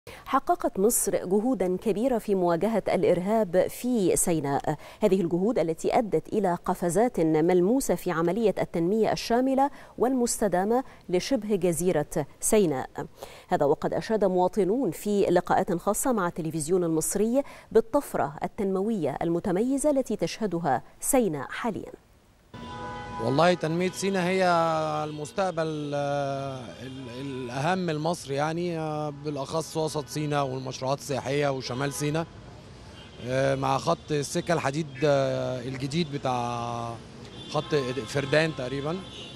حققت مصر جهودا كبيرة في مواجهة الإرهاب في سيناء. هذه الجهود التي أدت إلى قفزات ملموسة في عملية التنمية الشاملة والمستدامة لشبه جزيرة سيناء. هذا وقد أشاد مواطنون في لقاءات خاصة مع التلفزيون المصري بالطفرة التنموية المتميزة التي تشهدها سيناء حاليا. والله تنمية سيناء هي المستقبل الأهم لمصر، يعني بالأخص وسط سيناء والمشروعات السياحية وشمال سيناء مع خط السكة الحديد الجديد بتاع خط فردان تقريبا،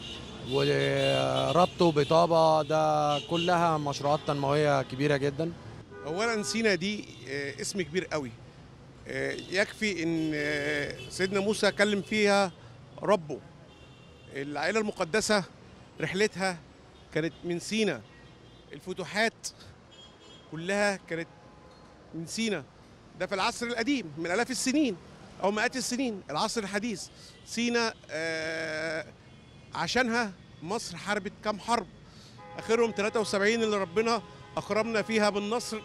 وربطه بطابة. ده كلها مشروعات تنموية كبيرة جدا. أولا سيناء دي اسم كبير قوي، يكفي إن سيدنا موسى كلم فيها ربه. العائلة المقدسة رحلتها كانت من سيناء، الفتوحات كلها كانت من سيناء. ده في العصر القديم من آلاف السنين أو مئات السنين. العصر الحديث سيناء عشانها مصر حاربت كام حرب، آخرهم 73 اللي ربنا أكرمنا فيها بالنصر.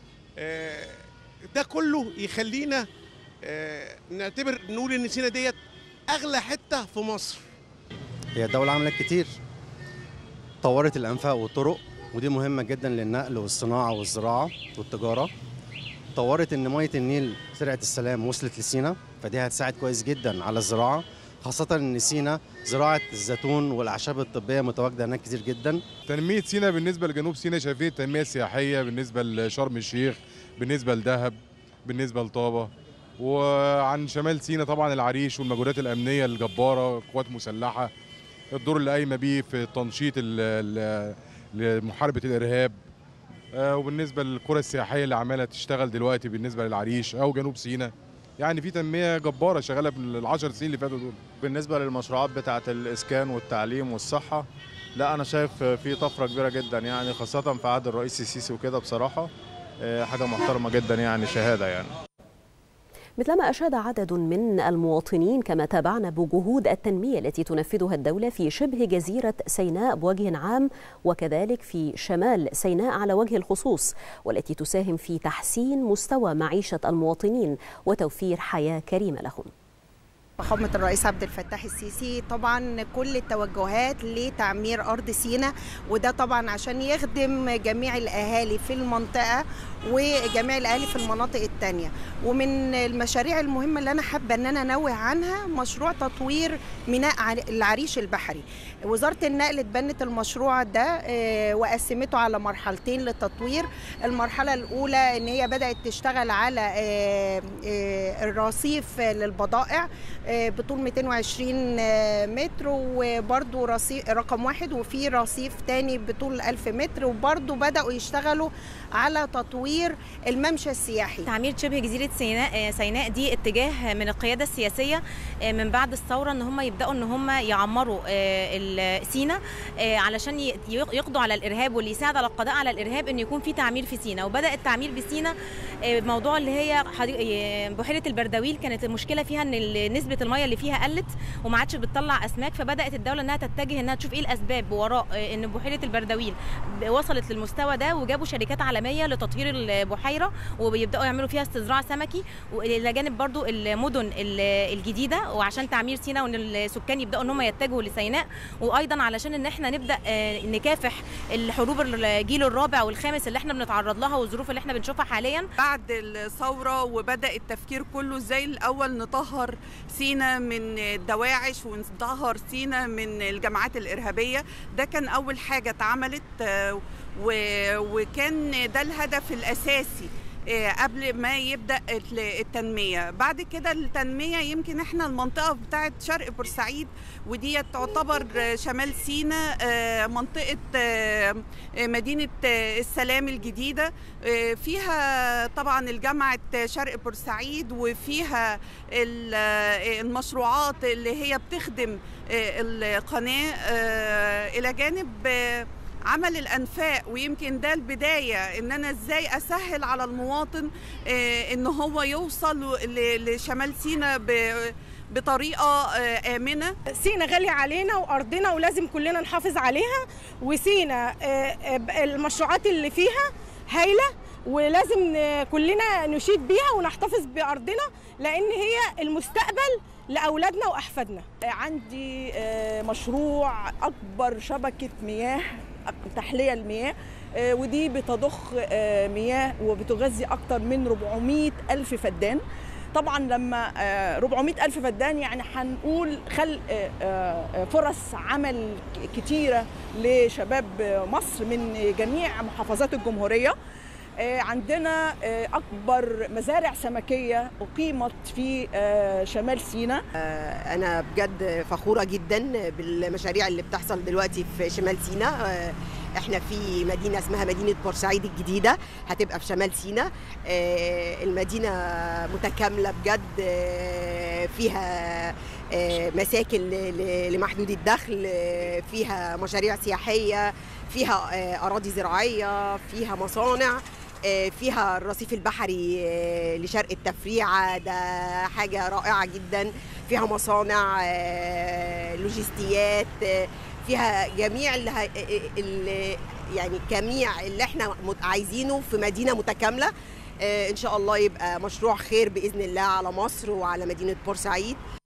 ده كله يخلينا نقول إن سيناء ديت أغلى حتة في مصر. هي الدولة عملت كتير، طورت الأنفاق والطرق، ودي مهمة جدا للنقل والصناعة والزراعة والتجارة. طورت إن مية النيل ترعة السلام وصلت لسينا، فدي هتساعد كويس جدا على الزراعة، خاصة إن سينا زراعة الزيتون والأعشاب الطبية متواجدة هناك كتير جدا. تنمية سينا بالنسبة لجنوب سينا شايفين التنمية السياحية بالنسبة لشرم الشيخ، بالنسبة لدهب، بالنسبة لطابة، وعن شمال سينا طبعا العريش والمجهودات الأمنية الجبارة، قوات مسلحة، الدور اللي قايمه بيه في التنشيط لمحاربه الارهاب. وبالنسبه للقرى السياحيه اللي عماله تشتغل دلوقتي بالنسبه للعريش او جنوب سيناء، يعني في تنميه جباره شغاله في ال10 سنين اللي فاتوا دول. بالنسبه للمشروعات بتاعه الاسكان والتعليم والصحه، لا انا شايف في طفره كبيره جدا، يعني خاصه في عهد الرئيس السيسي وكده. بصراحه حاجه محترمه جدا، يعني شهاده يعني. مثلما أشاد عدد من المواطنين كما تابعنا بجهود التنمية التي تنفذها الدولة في شبه جزيرة سيناء بوجه عام، وكذلك في شمال سيناء على وجه الخصوص، والتي تساهم في تحسين مستوى معيشة المواطنين وتوفير حياة كريمة لهم. فخامة الرئيس عبد الفتاح السيسي طبعا كل التوجهات لتعمير أرض سيناء، وده طبعا عشان يخدم جميع الأهالي في المنطقة وجميع الأهالي في المناطق التانية. ومن المشاريع المهمة اللي أنا حابة أن أنا أنوه عنها مشروع تطوير ميناء العريش البحري. وزارة النقل اتبنت المشروع ده وقسمته على مرحلتين للتطوير. المرحلة الأولى أن هي بدأت تشتغل على الرصيف للبضائع بطول 220 متر، وبرضو رصيف رقم 1، وفي رصيف تاني بطول 1000 متر، وبرضو بدأوا يشتغلوا على تطوير الممشى السياحي. تعمير شبه جزيرة سيناء دي اتجاه من القيادة السياسية من بعد الثورة ان هم يبدأوا ان هم يعمروا سيناء علشان يقضوا على الإرهاب، واللي يساعد على القضاء على الإرهاب ان يكون في تعمير في سيناء. وبدأ التعمير بسيناء موضوع اللي هي بحيرة البردويل، كانت المشكلة فيها ان نسبة المياه اللي فيها قلت وما عادش بتطلع أسماك، فبدأت الدولة انها تتجه انها تشوف ايه الأسباب وراء ان بحيرة البردويل وصلت للمستوى ده، وجابوا شركات عالمية لتطهير البحيرة وبيبدأوا يعملوا فيها استزراع سمكي، والى جانب برضو المدن الجديدة، وعشان تعمير سيناء وان السكان يبدأوا ان هم يتجهوا لسيناء، وايضا علشان ان احنا نبدأ نكافح الحروب الجيل الرابع والخامس اللي احنا بنتعرض لها والظروف اللي احنا بنشوفها حاليا بعد الثورة. وبدأ التفكير كله ازاي الاول نطهر سيناء من الدواعش ونطهر سيناء من الجماعات الإرهابية. ده كان أول حاجة اتعملت، وكان ده الهدف الأساسي قبل ما يبدأ التنمية. بعد كده التنمية يمكن احنا المنطقة بتاعت شرق بورسعيد، ودي تعتبر شمال سيناء، منطقة مدينة السلام الجديدة، فيها طبعا الجامعة شرق بورسعيد، وفيها المشروعات اللي هي بتخدم القناة، إلى جانب عمل الأنفاق. ويمكن ده البداية ان انا ازاي اسهل على المواطن ان هو يوصل لشمال سيناء بطريقة آمنة. سيناء غالية علينا وأرضنا ولازم كلنا نحافظ عليها، وسيناء المشروعات اللي فيها هايلة، ولازم كلنا نشيد بيها ونحتفظ بأرضنا، لأن هي المستقبل لأولادنا وأحفادنا. عندي مشروع أكبر شبكة مياه تحلية المياه، ودي بتضخ مياه وبتغذي أكتر من 400 ألف فدان. طبعا لما 400 ألف فدان يعني هنقول خلق فرص عمل كتيرة لشباب مصر من جميع محافظات الجمهورية. عندنا أكبر مزارع سمكية أقيمت في شمال سيناء. أنا بجد فخورة جدا بالمشاريع اللي بتحصل دلوقتي في شمال سيناء. احنا في مدينة اسمها مدينة بورسعيد الجديدة هتبقى في شمال سيناء. المدينة متكاملة بجد، فيها مساكن لمحدود الدخل، فيها مشاريع سياحية، فيها أراضي زراعية، فيها مصانع، فيها الرصيف البحري لشرق التفريعة، ده حاجة رائعة جدا. فيها مصانع، لوجستيات، فيها جميع يعني جميع اللي احنا عايزينه في مدينة متكاملة. ان شاء الله يبقى مشروع خير بإذن الله على مصر وعلى مدينة بورسعيد.